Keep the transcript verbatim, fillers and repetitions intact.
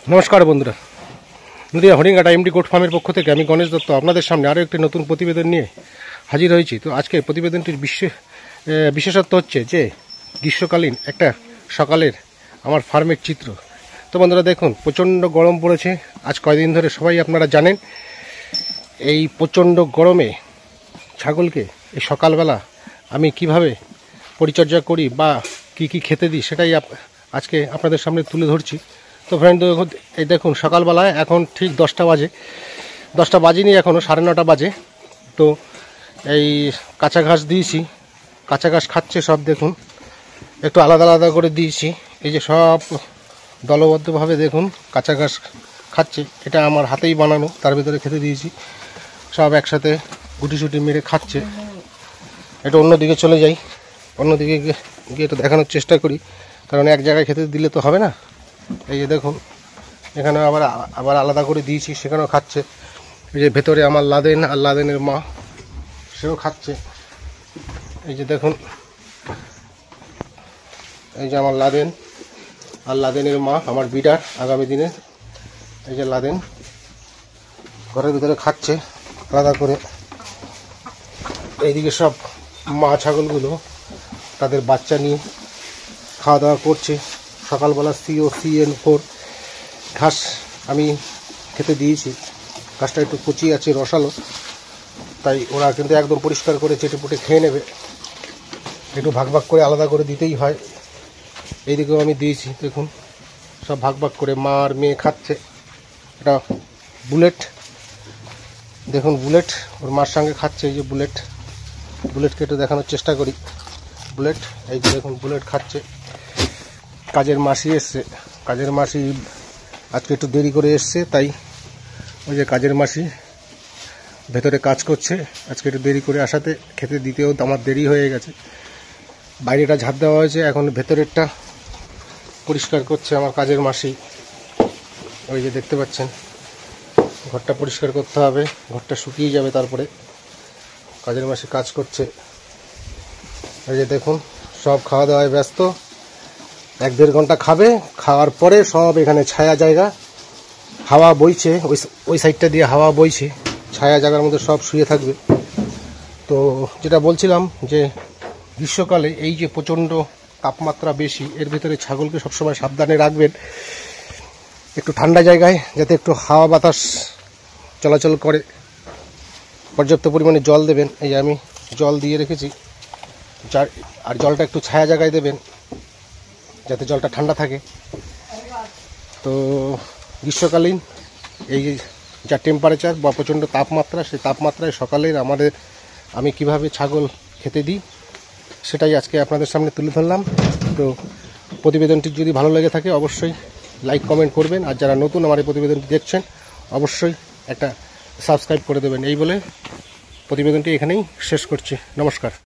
নমস্কার বন্ধুরা, Nadia Haringhata MD goat ফার্মের পক্ষ থেকে আমি গণেশ দত্ত আপনাদের সামনে আরও একটি নতুন প্রতিবেদন নিয়ে হাজির হয়েছি। তো আজকের প্রতিবেদনটির বিশেষ বিশেষত্ব হচ্ছে যে গ্রীষ্মকালীন একটা সকালের আমার ফার্মের চিত্র। তো বন্ধুরা দেখুন, প্রচণ্ড গরম পড়েছে আজ কয়দিন ধরে, সবাই আপনারা জানেন। এই প্রচণ্ড গরমে ছাগলকে এই সকালবেলা আমি কিভাবে পরিচর্যা করি বা কি কি খেতে দিই সেটাই আজকে আপনাদের সামনে তুলে ধরছি। তো ফ্রেন্ড এই দেখুন, সকালবেলায় এখন ঠিক দশটা বাজে, দশটা বাজেনি এখনও, সাড়ে নটা বাজে। তো এই কাঁচা ঘাস দিয়েছি, কাঁচা ঘাস খাচ্ছে সব। দেখুন একটু আলাদা আলাদা করে দিয়েছি, এই যে সব দলবদ্ধভাবে দেখুন কাঁচা ঘাস খাচ্ছে। এটা আমার হাতেই বানানো, তার ভিতরে খেতে দিয়েছি, সব একসাথে গুটি সুটি মেরে খাচ্ছে। এটা অন্যদিকে চলে যাই, অন্যদিকে গিয়ে একটু দেখানোর চেষ্টা করি, কারণ এক জায়গায় খেতে দিলে তো হবে না। এই যে দেখুন, এখানে আবার আবার আলাদা করে দিয়েছি, সেখানেও খাচ্ছে। এই যে ভেতরে আমার লাদেন আর লাদেনের মা, সেও খাচ্ছে। এই যে দেখুন, এই যে আমার লাদেন আর লাদেনের মা, আমার বিডার আগামী দিনে। এই যে লাদেন ঘরের ভিতরে খাচ্ছে আলাদা করে। এইদিকে সব মা ছাগলগুলো তাদের বাচ্চা নিয়ে খাওয়া দাওয়া করছে। সকালবেলা সিও সিএন ফোর ঘাস আমি খেতে দিয়েছি। ঘাসটা একটু কচি আছে, রসালো, তাই ওরা কিন্তু একদম পরিষ্কার করে চেটে পুটে খেয়ে নেবে। একটু ভাগ ভাগ করে আলাদা করে দিতেই হয়। এইদিকেও আমি দিয়েছি, দেখুন সব ভাগ ভাগ করে মা আর মেয়ে খাচ্ছে। এটা বুলেট, দেখুন বুলেট ওর মার সঙ্গে খাচ্ছে। এই যে বুলেট, বুলেটকে একটু দেখানোর চেষ্টা করি। বুলেট, এই যে দেখুন বুলেট খাচ্ছে। কাজের মাসি এসছে, কাজের মাসি আজকে একটু দেরি করে এসছে, তাই ওই যে কাজের মাসি ভেতরে কাজ করছে। আজকে একটু দেরি করে আসাতে খেতে দিতেও আমার দেরি হয়ে গেছে। বাইরেটা ঝাঁপ দেওয়া হয়েছে, এখন ভেতরেরটা পরিষ্কার করছে আমার কাজের মাসি। ওই যে দেখতে পাচ্ছেন, ঘরটা পরিষ্কার করতে হবে, ঘরটা শুকিয়ে যাবে তারপরে। কাজের মাসি কাজ করছে। এই যে দেখুন, সব খাওয়া দাওয়ায় ব্যস্ত। এক দেড় ঘন্টা খাবে, খাওয়ার পরে সব এখানে ছায়া জায়গা, হাওয়া বইছে, ওই ওই সাইডটা দিয়ে হাওয়া বইছে, ছায়া জায়গার মধ্যে সব শুয়ে থাকবে। তো যেটা বলছিলাম যে গ্রীষ্মকালে এই যে প্রচণ্ড তাপমাত্রা বেশি, এর ভিতরে ছাগলকে সবসময় সাবধানে রাখবেন, একটু ঠান্ডা জায়গায় যাতে একটু হাওয়া বাতাস চলাচল করে। পর্যাপ্ত পরিমাণে জল দেবেন, এই আমি জল দিয়ে রেখেছি। আর জলটা একটু ছায়া জায়গায় দেবেন যাতে জলটা ঠান্ডা থাকে। তো গ্রীষ্মকালীন এই যা টেম্পারেচার বা প্রচণ্ড তাপমাত্রা, সেই তাপমাত্রায় সকালের আমাদের আমি কিভাবে ছাগল খেতে দিই সেটাই আজকে আপনাদের সামনে তুলে ধরলাম। তো প্রতিবেদনটি যদি ভালো লেগে থাকে অবশ্যই লাইক কমেন্ট করবেন, আর যারা নতুন আমার এই প্রতিবেদনটি দেখছেন অবশ্যই একটা সাবস্ক্রাইব করে দেবেন। এই বলে প্রতিবেদনটি এখানেই শেষ করছি। নমস্কার।